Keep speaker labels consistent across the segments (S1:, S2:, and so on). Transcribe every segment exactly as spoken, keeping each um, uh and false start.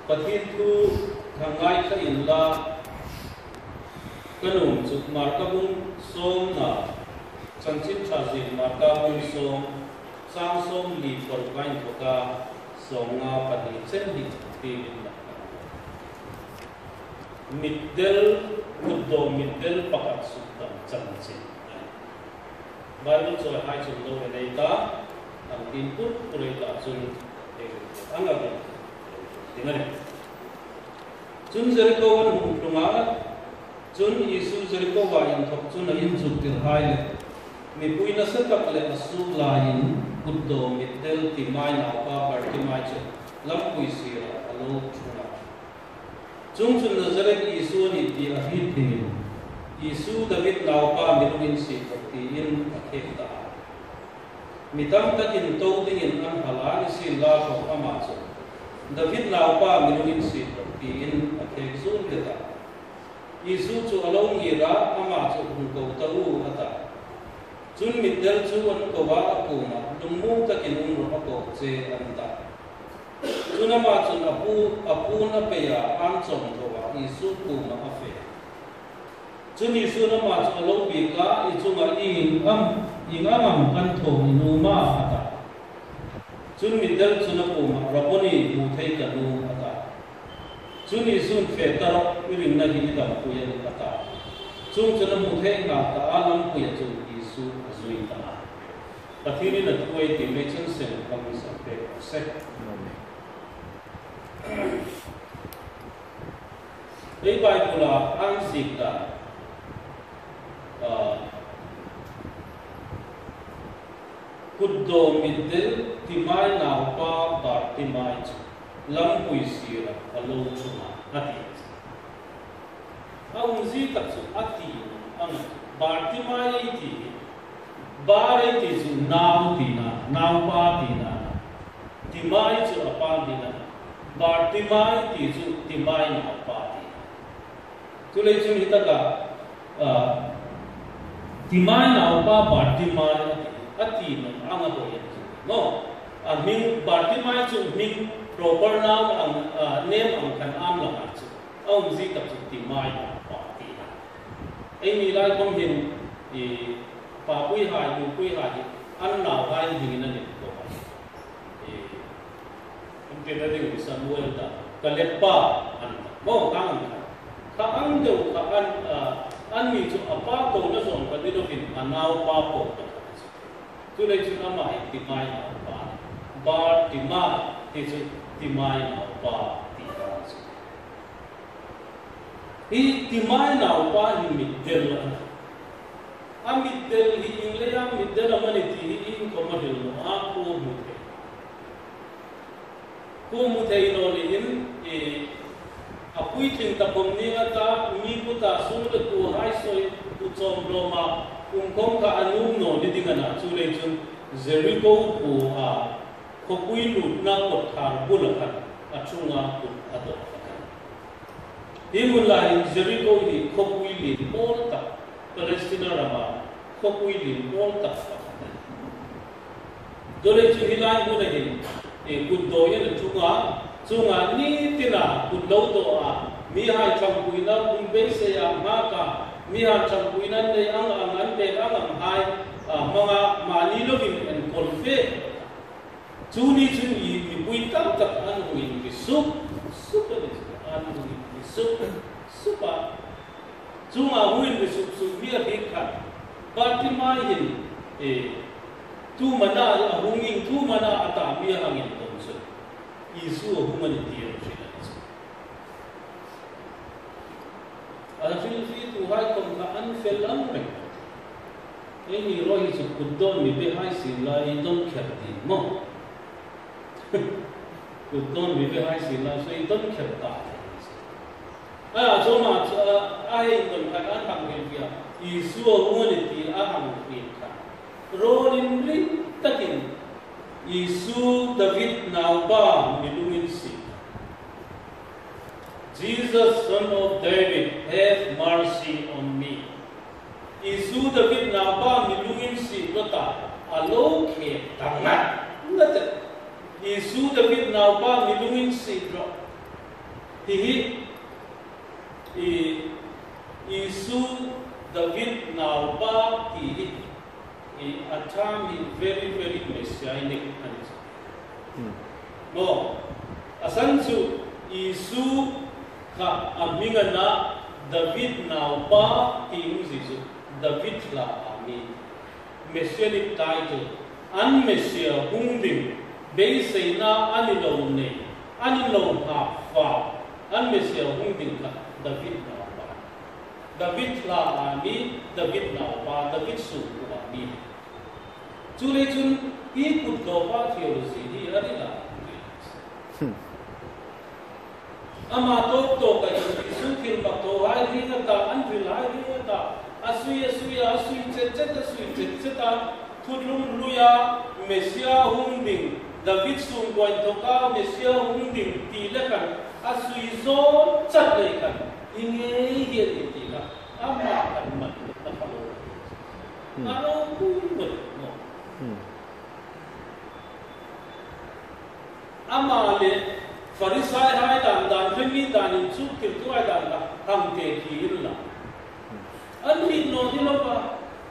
S1: pathin thu thangai kha in la kanum chuk marka bung som na changchin chaji marka bung som sang som li por kain thoka songa pati chen hi ti la middel kuddo middel pakat suktam changchin Bible cho hai chun lo nei ta ang input purei ta chun anga ge dinare chun Jericho wan hum tunga chun Yesu Jericho wa in thok chun in juk tir hai le mi puina satak le asu la in kuddo middel ti mai na pa bar ti mai che lam pui sira alo chuna chung chun Nazareth Yesu ni ti a hi thi Yesu David naw pa miluin si ti in akhekta mitam takin to ding in an halani si la ko ama chu David naw pa miluin si ti in akhek zun geta Yesu chu along ira ama chu hu ko taru ata chun middel chu an ko wa ko ma dummu takin un ro ko che anta chunama chun apu apu na pe ya am chom to wa Yesu ku ma afe chun Yesu na ma chu along bi ka I chu ma I am I ngamam kan tho inuma ata chun middel chun ko ma raboni mu thei ka nu ata chun Yesu fe tar irin na hi dam ku ya ata chung chun mu thei na ta alam ku ya chu Yesu azui ta pathini na tuai ti me chen sen kam sa pe se ei bai pula an sik ta kuddo middel timai naw pa bar timai chu lam pui sira alo chuma ati aung zi tak chu ati ang bar timai ti bar ti chu naw ti na naw pa ti na timai chu apa ti na bar timai ti chu timai naw pa ti tu le chu hitaka timai naw pa bar timai ati no anga ho ya no a ming bartimai chu ming proper noun ang name ang kan am la ma chu aum zi ka chu timai pa ti na ai ni lai kom hin e pa pui ha yu pui ha ji an naw hai ding na ni ko ba e in ke na ding Samuel da ka lepa an mo ka ang ka ang do ka an an mi chu apa ko na son ka ni do hin anaw pa po tu le chu na mai ti mai na pa bar ti ma ti chu ti mai na pa ti ka hi ti mai na pa hi middel a middel hi ingle ya middel amani ti hi in ko ma dil no a ko mu the ko mu the no ni in e a pui tin ta pom ni ta mi ku ta su le tu hai soi tu chom roma kung kong ka anum no ni dingana chu le chun Jericho pu a khopui lu na ko thar bulakan achunga pu ado hi mulai Jericho ni khopui li pol ta Palestina rama khopui li pol ta dole chu hilai bu ne hi e kuddo ye na chunga chunga ni tina kuddo do a mi hai cham puina bun be se ya ma ka mi han cham puinan de ang ang an de ang ang hai mga mani lo bin en kolfe chuni chuni mi pui tam tak an hui ki sup sup de an hui ki sup supa chunga hui ki sup sup mi a bik kha party mai hin e tu mana a hunging tu mana ata mi hangin tom so Yesu humani ti ada fil fi tu hai kom ka an fel am re ei roi chu kuddon mi be hai si la I don kherti mo kuddon mi be hai si la so I don kherta a so ma ai don ka an hang ge bia Yesu humani ti a hang ki ka rolin ri takin Yesu David naw ba milungin si Jesus, son of David, have mercy on me. Yesu David na ba milungin si Lota alo ke tangat. Nata Yesu David na ba milungin si Lota hi hi i isu David now ba ti hi i atami very very messianic anis no asan su isu ka aminga na David now ba ti muzisu David la ami messianic title an messia hungding beisei na anilo ne anilo ha fa an messia hungding ka David now ba David la ami David now ba David su ami chule chun i kut do ba theology hi arila ama to to ka su kil ba to hai ri na ta an ri lai ri na ta asui asui asui che che ta sui che che ta thudlum luya Mesia hungding David sung koi to ka Mesia hungding ti la kan asui zo chat le kan inge ye ti la ama kan man ta palo aro ku mo no ama le Farisai hai dan dan themi dan in chu kil tu ai dan la ham te ki la an ri no di lo ba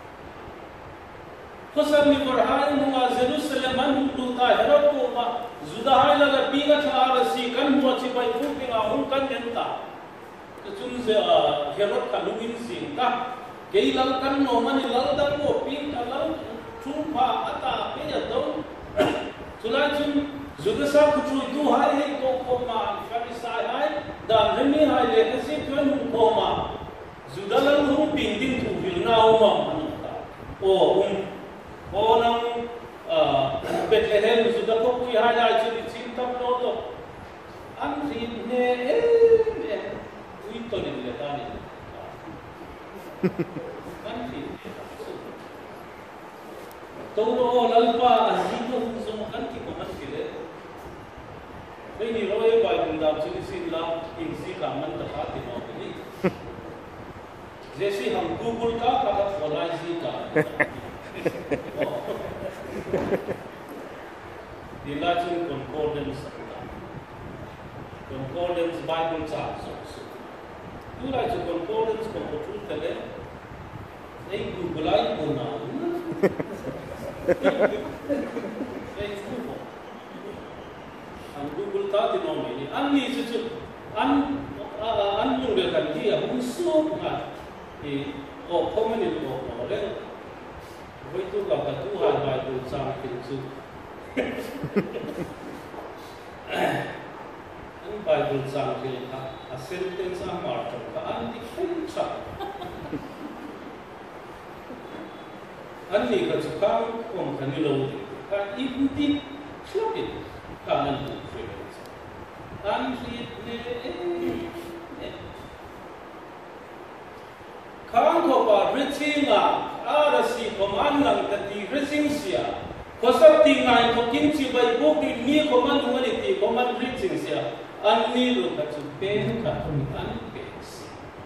S1: Kusam ni berhai munga Jerusalem an tu ta herot ko ma Judahai la la pinga thara si kan mo chi bai fu pinga hum kan den ta to chun se herot ka lungin sin ta kei lal kan no mani lal dang mo ping ta lal thu pha ata pe ya do chulai chun Judasa ku chu tu hai he ko ko ma Farisai hai da remi hai le ka si tu nu ko ma Judalal hum ping ding tu vil na o ma o um Onang Bethlehem sudah kau punya hanya jadi cinta noto, anjing ne eh, itu ni dia tadi, anjing. Tahu oh lalpa anjing tu semua anjing macam kile. Ini roy Bible dalam sini sila ingsi kaman tepat di bawah ini. Jadi ham Google ka kata follow sih ka. Dilachin concordance concordance Bible charts also. Tu like concordance ko tu tele. Ei Google ai puna. Ei Google. An Google ta di nomor ini. An ni cucu an an mungkin kan dia musuh kan. Di oh community oh orang. Với tôi gặp cả tu hành bài từ sang tình sự anh bài từ sang thì à xem tên sang mà trong cả anh thì không sao anh thì cái sự cao không cần nhiều lâu thì cái ít ít chút ít cả anh cũng phải anh thì Kang ko pa ricinga ara si koman lang tati ricinsia kosap tingai ko kimchi bai boki ni koman ngani ti koman ricinsia anni lo ka chupe ka an pesi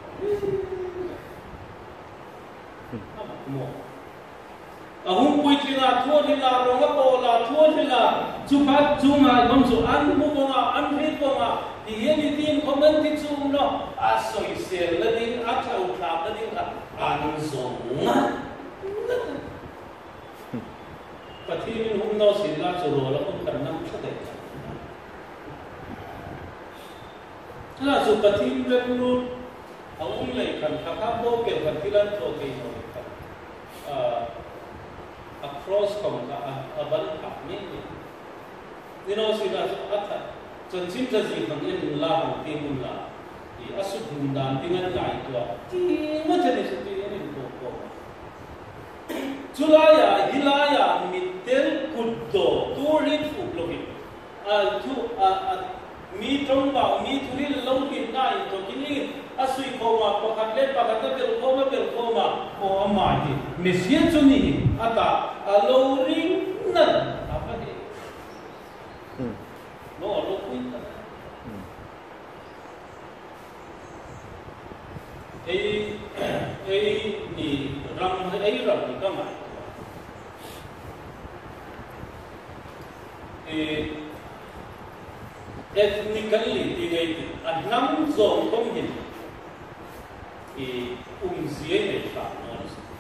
S1: mo ahum pui tila thua tila ronga pola thua tila chupat chunga bom chu an mu ko nga an ri ko nga di yeni tin koman ti chung no asoi sel la ding a chau tha la ding ka an song nga pati min hum no sin la chu ro la ko kan nam cha de la chu pati le lu ahum le kan ka ka bo ke kan tilan to ke no ka across kom ka aban ka ni ni no sin la chu atha chân chính là gì thằng em la hàng tiên la thì áp dụng hùng đàn tiếng Anh lạiตัวที่มันจะได้สุดที่นี่ตัวก็จุลายาฮิลายามิเตลกุดโตตัวริดฟุกโลกิอ่าทุอ่ามีตรงบ่าวมีทุริลงกินได้ตัวกินนี่อาศัยโคมาปะคัดเล็บปะคัดเปลโคมาเปลโคมาโคมาที่เมสเซียจุนี่อาตาอาโลริงนั่นapa dia no lo kuita ei ei ni ram ei ram ni kama e ethnically thì ngay anh nắm dòng không hình thì um gì này cả nó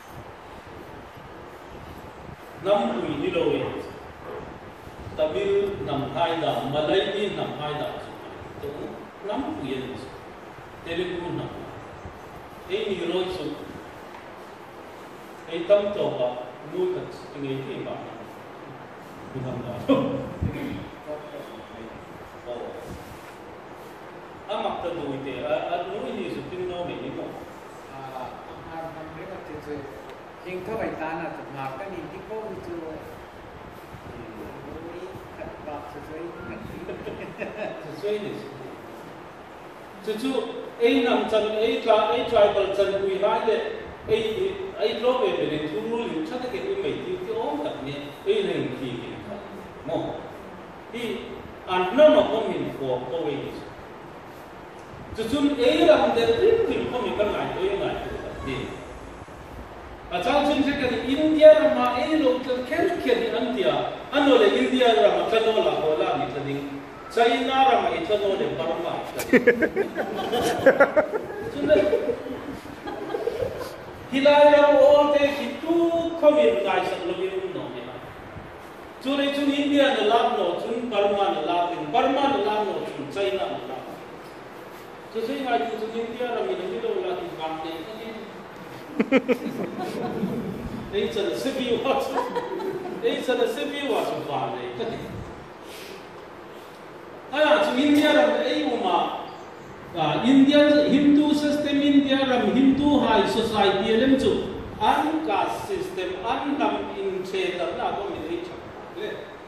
S1: nắm bùi đi đâu vậy Tamil nằm hai đảo Malay nằm hai đảo tôi nắm bùi này Telugu nằm ấy nhiều rồi số ấy tâm trầu vào nuôi thật ngay thì bảo mình làm đó à mặc thật đuổi thì à à nuôi thì sự tin nó bị như vậy
S2: à à làm mấy cái chuyện gì nhưng có phải ta là thật mà cái gì cũng có như vậy nuôi thật bạc thật
S1: thật suy này chú chú ấy nằm chân ấy tra ấy tribal chân quỳ hai đấy ấy ấy lo về về thu nuôi liền chắc cái cái mấy tiêu tiêu ốm thật nhỉ ấy là gì thì mò thì anh nó mà không mình của cô ấy chú chú ấy làm để riêng thì không mình cần lại tôi lại đi à cháu chú sẽ cái India mà ấy lúc cái cái cái anh tia anh nói là India là mà cái đó là hồ la đi cái China là mà cái đó là Burma chú này hilai ram all te hitu khomin ngai sak lo yum no me chu le chu India na lab no chu Burma na lab in Burma na lab no chu China na lab chu sei ngai chu India ram in mi lo la ti bang ne ei chan se bi wa chu ei chan se bi wa chu ba ne aya chu India ram ei uma Uh, Indian Hindu system India ram Hindu high society lem chu an caste system an lam in che tar na ko mi ri cha le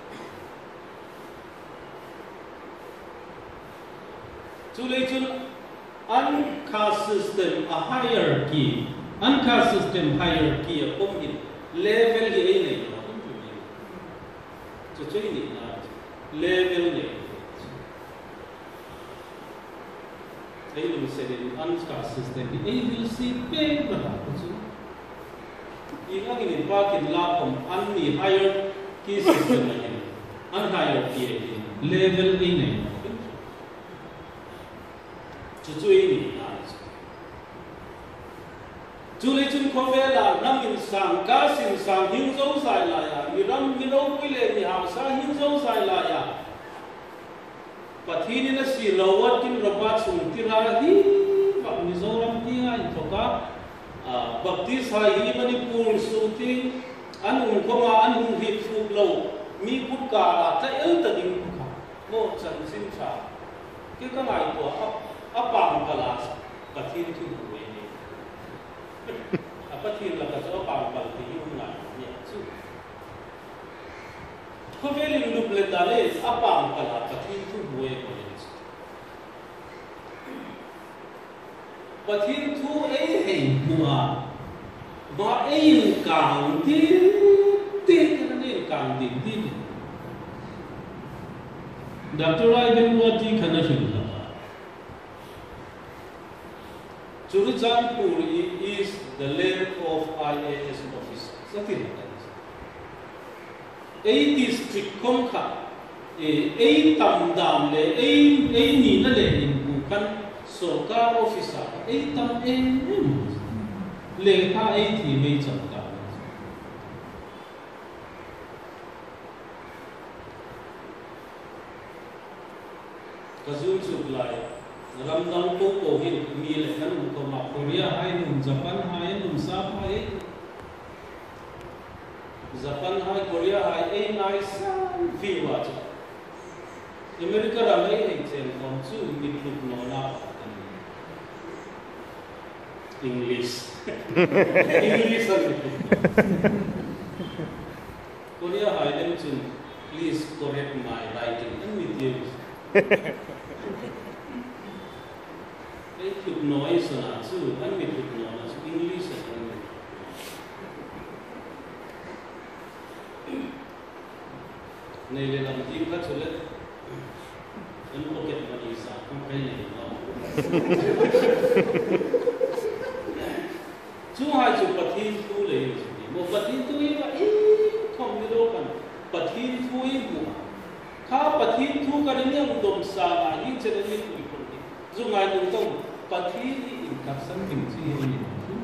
S1: chu le chu an caste system a hierarchy an caste system hierarchy a kom in level hi ei nei no chu chu ni na level nei they will say in uncaste system, they will see big problems. Even in parking lot from any higher key system, unhigher key level in it. To do any Julie Jun Kovela, Namin Sang, Gasin Sang, Hinzo Sailaya, Miram Mino Wille, Hausa, Hinzo Sailaya. Pathini na si lawat kin rabat sung tira hi bak Mizoram ti nga itoka baptis ha hi Manipur suti anung koma anung hit fuk law mi buka ta el ta ding buka mo chan sin cha ki ka ngai to apang kalas pathin tu buwe ni apathin la ka so apang pal ti yu nga ni chu ko velin lup le dale apang kala pathin tu buwe ko ni pathin tu ei hei bua ba ei kang ti ti ni kang ti ti Doctor Ivan Wati khana shila Churichandpur is the land of I A S officers satin ei district kom kha ei tam dam le ei ei ni na le in bu kan sarkar officer ei tam em le kha ei thi mei cham ka kazun suklai ram dang ko ko hin mi le kan ko ma Korea hai num Japan hai num sa hai Japan hai Korea hai ei nai san fi wa cha America ra mai ei chen kom chu mi kluk no na English English Korea hai dem chun please correct my writing and with you ei kluk noi sana chu an mi kluk no na English an nei le lam ti kha chule an pocket money sa kam kai nei no chu hai chu pathin tu le mo pathin tu i ba i thom ni do kan pathin tu i bu ข้าปฏิทุกันเนี่ยมุดมสาหินเจริญนี่คุยคนนี้จุงไงมึงต้องปฏินี่อินกับสังกิมจีนี่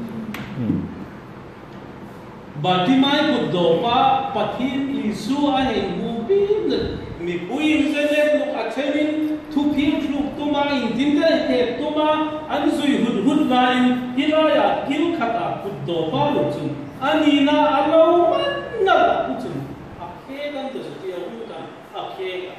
S1: บัดที่ไม่กุดดอกว่าปฏิอิสุอาเห็นบูบินมีปุยเจริญลูกอัจฉรินทุพิมลูกตัวมาอินดินเดเหตุตัวมาอันซุยหุดหุดนายฮิรายาฮิลขัดอากุดดอกว่าลูกจุนอันนี้น่าอัลลอฮ์มันน่าลูกจุนอาเคกันตัวสุดที่เอาลูกกันอาเคกัน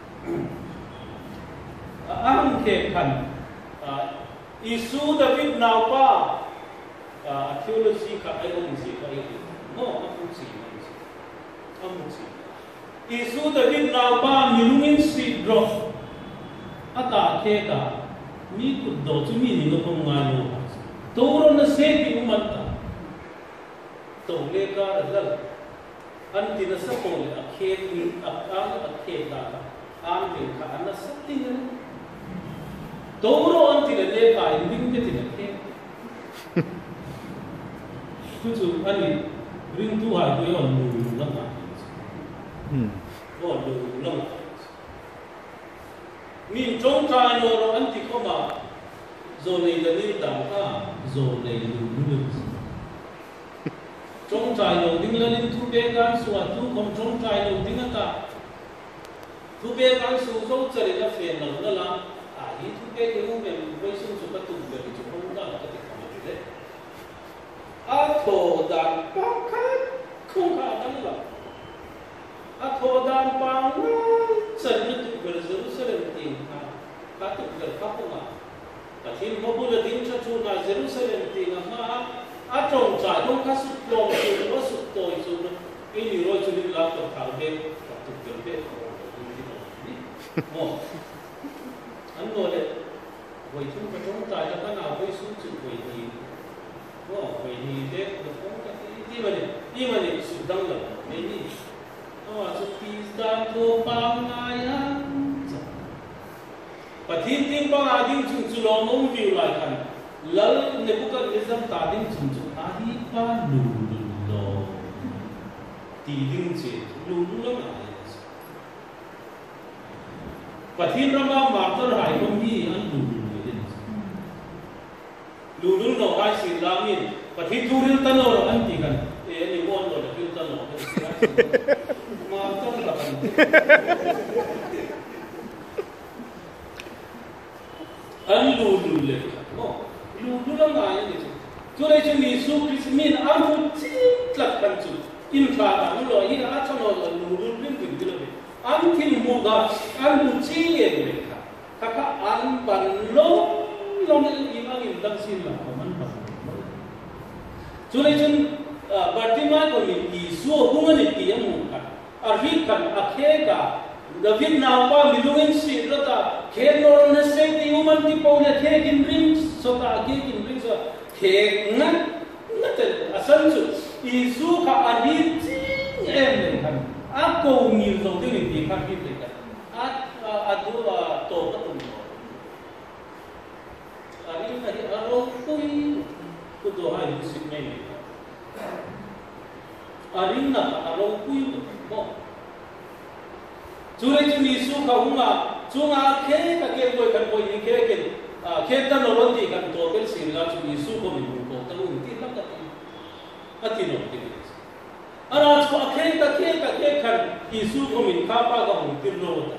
S1: อันเคกันอิสุดาวิดนาวป้าทีโอโลจีกับไอ้องค์สิกับไอ้องค์โน้อันมุสีอันมุสีอันมุสีอิสุดาวิดนาวป้ามีลุงอินสิดรออาตาเคกันมีกุดดอจุมีนิโนคงงานโลตัวเราเนี่ยเสพอุมันตาตัวเล็กก็เรื่องอันที่นั่นสักคนเลยอาเคมีอาการอาเคกันอันเป็นข้าอันนั้นสักทีนึงตัวเราอันที่นั่นเล็กก็ยิ่งยิ่งที่นั่นเคทุกส่วนอันนี้เรื่องตัวหายตัวอย่างดูลังมาก็ดูลังมามีจงใจโน้ตอันที่เข้ามาโซนในเรื่องนี้ต่างกันโซนในดูดูจงใจโน้ตดิ้งเล่นทุกเบกันส่วนทุกคนจงใจโน้ตดิ้งกันทุกเบกันสู่โซ่เจริญและเฟียนนั่นนั่นละอ่าที่ทุกเบกันมุ่งเป็นไม่สุ่มสุขตุ่มเกิดจุดมุ่งได้ก็ติดความอยู่เลยอาโทดันปังคัดคงขาดันละอาโทดันปังนั้นฉันนึกถึงเรื่องสุดเสร็จจริงค่ะข้าตุกเกิดข้าพงอ่ะแต่ที่พอพูดถึงชัดชูน่าเรื่องเสร็จจริงอ่ะมาอาจงใจต้องข้าสุดลงสุดว่าสุดโตยสุดอินี่รอยจุดนี้รับกับข่าวเด็กกับตุกเกิดเด็กโอ้อันโน้นเลยวัยทุ่งกระจงใจแล้วก็น่าวัยสูงสุดวัยดีโอ้วัยดีเด็กเด็กคนที่มันที่มันสุดดังเลยไม่ดีโอ้สุดที่ดังโตปังไงอ่ะปะทิ้งทิ้งปังอาดิ้งจุนจุลองมุ่งวิวไลกันแล้วในพวกกันอิสลามตาดิ้งจุนจุอาฮิปาลูลูโลตีดิ้งเจ็ดลูลูโลอะไรปะทิ้งเรามาหมาตัวหายคนที่อันลูลูเลยลูลูโนไอซิลามินปะทิ้งทูริลตันโนอันที่กันเอ็นี่วันโนเดฟิลตันโนมาตัวละกันอันลูลูเลยโอ้ลูลูเราไงนี่จุดเลยจุดนี้สุขริสมินอันมุจิตลักกันจุดอินทราอันลูอีอาชโนลูลูลิมกินกินเลยอันที่มุกอันมุจิเองเลยค่ะถ้าก็อันบันโลลงในอิมังอินดังสินละมันบันโลจุดเลยจุดบัดที่มาคนนี้อิสุหุ่นนี่ที่ยังมุกกันอาริกันอาเคกาดาวิดนาวป้ามิลุอินสิรตาเคโนรนเซติอุมันที่ปาวเนี่ยเคกินริงสตาเคกินริงสตาเคงันนั่นแต่อาศัยสุดอิสุข้าอันนี้จริงเอ็มเลยครับอากูมีโลกที่ดีครับพี่เลยครับอาอาดูว่าโตก็ตุ้มอารินที่อารมณ์คุยก็ตัวให้รู้สึกไม่ดีอารินน่ะอารมณ์คุยก็จุดที่มีสุขหัวจุดอาเคกับเคโวยกันโวยนี่เคกันเคตันโนรันตีกันตัวเป็นสิ่งที่จุดมีสุขก็มีบุญก็ตั้งอุ่นที่นั่งกันอาทิตย์โนที่นี่อันนั้นจุดอาเคกับเคกับเคกันมีสุขก็มีข้าวปลาก็มีที่โนด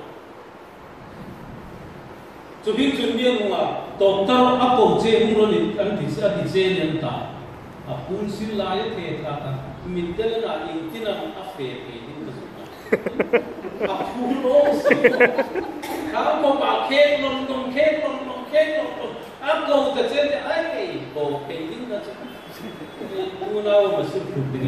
S1: จุดที่จุดนี้หัวตัวตั้งอากูเจ้าหัวนี่อันที่สิ่งที่เจ้าเนี่ยตาอาคุณสิลายเทตากันมิดเดินอะไรที่นั่นอาเฟย์เองก็สุดaku los kamu pakai long long kek long long kek long long aku terjadi ay kau penting tak sih pulau masih putri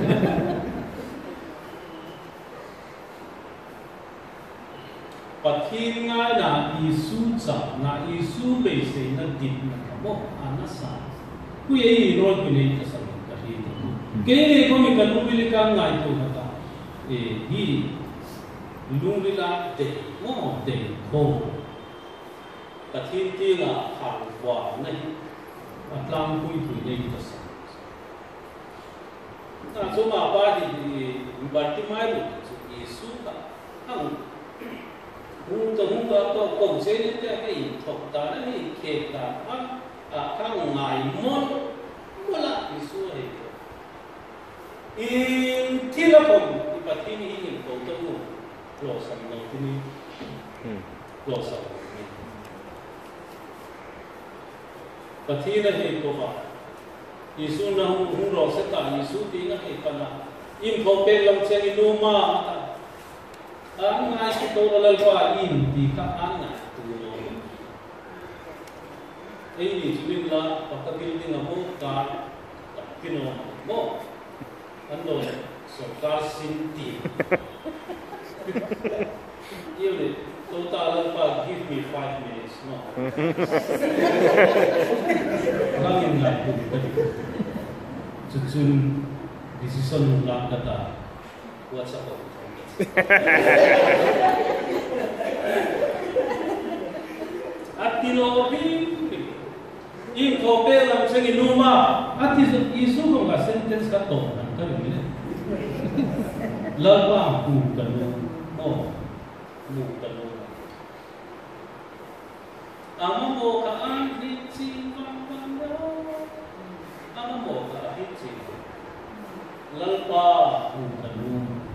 S1: pakinga na isu ca na isu bese na dit na kamu anasa kuye rol kune kasar kali kene ko mi kanu bilikan ngai tu kata eh hi lung lila de mo de ho ta thiên tiên à hàng quả này atlang pui pui này ta sa ta số mà ba thì bản tim mai được Yesu cả hằng hung to hung to to ko se ni te cái thok ta na ni ke ta a a ka ngai mon mola Isu he in thila pom i pathini in ko to mu lo sam no tini lo sam pathina he ko ba Isu na hung hung ro se ta Isu ti na he pana in ko pe lam chen inu ma ang ngai ki to lal pa in ti ka an na tu no ei ni chunin la pa ka building a mo ka kino mo an do so ka sin ti you ne to ta lal pa give me five minutes no ka kin na tu chu chun decision la ka ta what's up Atino bin in kope lam sengi numa ati Isu ko nga sentence ka to nan ka rin laba ku kanu mo mu kanu ama mo ka an hitsi mamanda ama mo ka hitsi lalpa ku kanu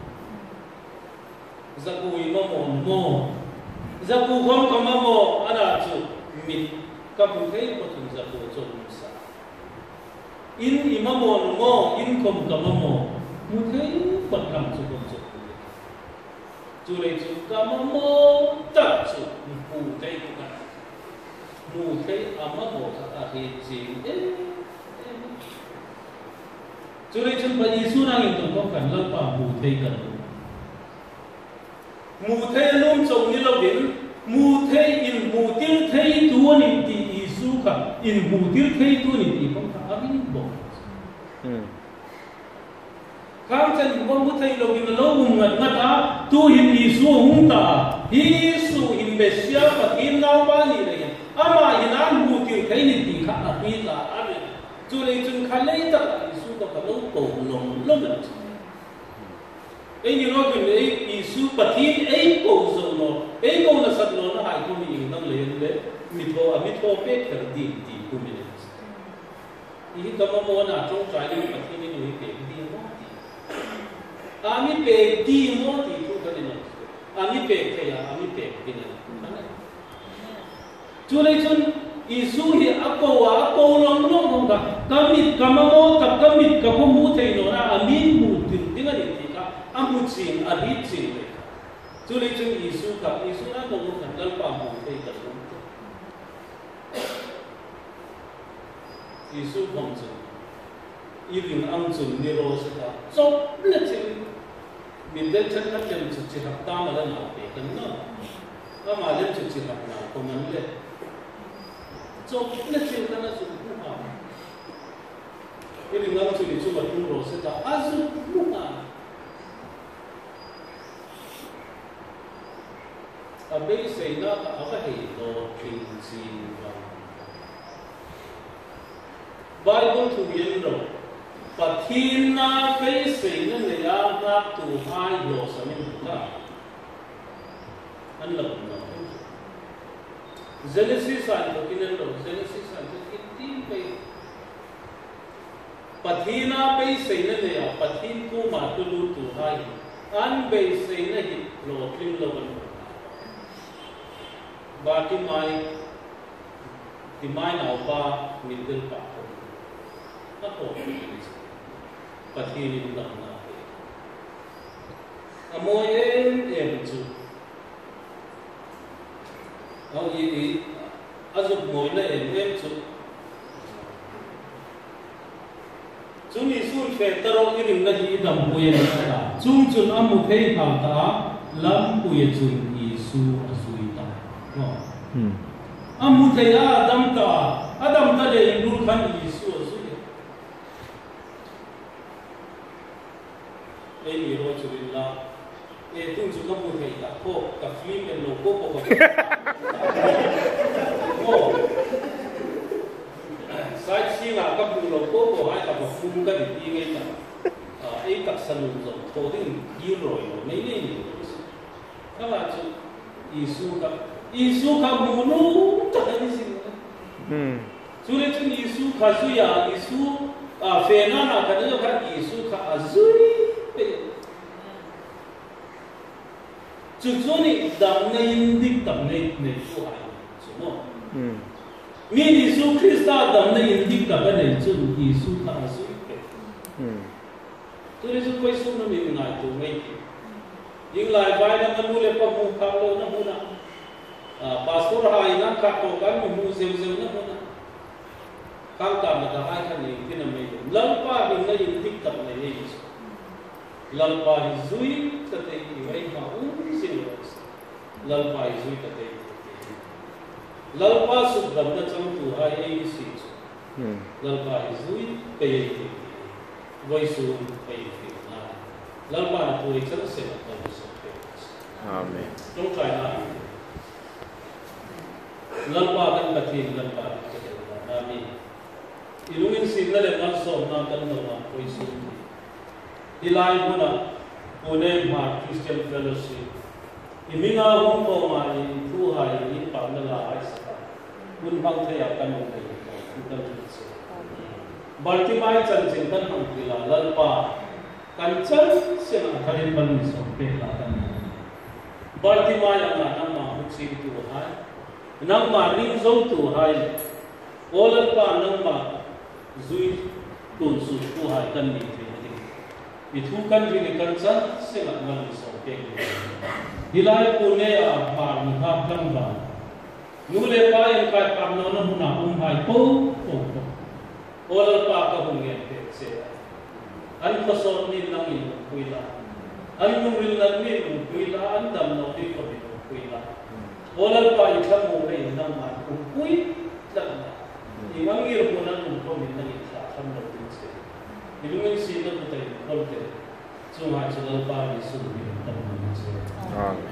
S1: Zakui mamon mo, zaku hom kamamo ana chu mit kabuhei potun zaku chonsa. In imamon mo in kom kamamo, muthei patam chu kom chu. Chule chu kamamo tak chu pu thei ka. Mu thei amamo ka he chi e. Chule chu pa Isu nang in to kan la pa mu thei kan. Mu thei lum chong ni lo bin mu thei in mu til thei tu ni ti Isu ka in mu til thei tu ni ti kom ka amin bo kam chen bo mu thei lo bin lo um ngat ngata tu hin Isu hung ta Isu in besia pa in nau ba ni le ama in an mu til thei ni ti ka a pi ta a chu le chung kha le ta Isu ka ka lo ko long lo na ei ni lo bin ei Isu pathin ei ko zo no ei ko na sat lo na hai ko mi nang le le mi tho a mi tho pe khar di ti ku mi ne i ka mo mo na chong trai ni pathin ni ni pe di mo ti a mi pe di mo ti ku ka ni no a mi pe ke ya a mi pe ke ni chu le chun Isu hi a ko wa ko long long long ka ka mi ka mo ka ka mi ka ko mu thei no na a mi mu tin ding a ni amu chin a ri chin le chu le chung Isu ka Isu na to ko kan dal pa mu te ka lu Isu phong chu i ring ang chun ni ro sa ka so le chin min de chan na chen chu chi hak ta ma la na pe kan no a ma le chu chi hak na ko man le so le chin ka na su ku ha i ring ang chu ni chu ma tu ro sa ka a su ku ha a bei sei na ka a hei lo thin chin wa Bible thu yen ro pathin na bei sei na le ya na tu hai lo sa min ka an lo na Genesis an to kin ro Genesis an to kin tin bei pathina bei sei na le ya pathin ku ma tu lu tu hai an bei sei na hi lo thin lo ban ba ti mai ti mai nào ba min del pa ko na ko pathini na na amoy em em chu au i i azuk moi na em em chu chu ni sun fe taro i rim na hi dam pu ye na chung chun amu thei tha ta lam pu ye chun Isu asui ta no amu thei adam ta adam ta le ru khan Isu asui ei ni ro chu la e tung chu ka mu thei ta ko ka film en lo ko ko ko ko sai si la ka bu lo ko ko hai ka fu ka di ti ngai ta ei ka san zo ko ding yi ro yo nei nei ni ka la chu Isu ka Isu ka mulu tak ada sini.
S3: Hmm.
S1: Sulit tu Isu ka suya Isu ah fena na kadang kan Isu ka azuri. Cucuni dam na indik dam na na suai. Semua.
S3: Hmm.
S1: Mi Isu Krista dam na indik dam na cun Isu ka azuri.
S3: Hmm.
S1: Sulit tu koi sunu ni ngai tu ngai. Yung lai vai na mule pa mu khalo na muna. Pastor hai na ka to kan mu zeu zeu na muna. Kang ta na hai kan ni tin mai. Lampa bin na yin tik tap na ye. Lampa hi zui ta te i vai ma u sin los. Lampa hi zui ta te. Lampa su dam na chang tu hai ye si. Lampa hi zui pe ye ti. Voi su pe ye ti. Lampa na tu i chang se na.
S3: Amen.
S1: Don't try that. Lampa kan batin lampa kita Amin. Ilungin sinna le man so na kan no ma koi su. Ilai muna pune ma Christian Fellowship. Iminga hong ko ma i tu hai i pa na la ai sa. Mun bang thaya kan no nei ko kan se. Baltimai chan chin kan hang tila lampa kan chan se na tharin ban so pe la kan. Baltimai ang nama huksin tu hai, nama ring zau tu hai, olat pa nama zui tu su tu hai kan ni tu. Itu kan jadi kan san sengat malu sampai. Hilai pune a par muhab kan ba. Nule pa yang kai kam no na muna um hai po po po. Olat pa ka hungen te se. An pasor ni nang in kuila. An nuril nagmi ng kuila, an dam no di ko ng kuila. Olal pa ikam mo rin ng man kung kuy lang na. Imang iro mo na nung ko min nang itla kam no din siya. Ilungin sila ko tayo konti. Sungay sa lalpa ni sungay ng tamang siya.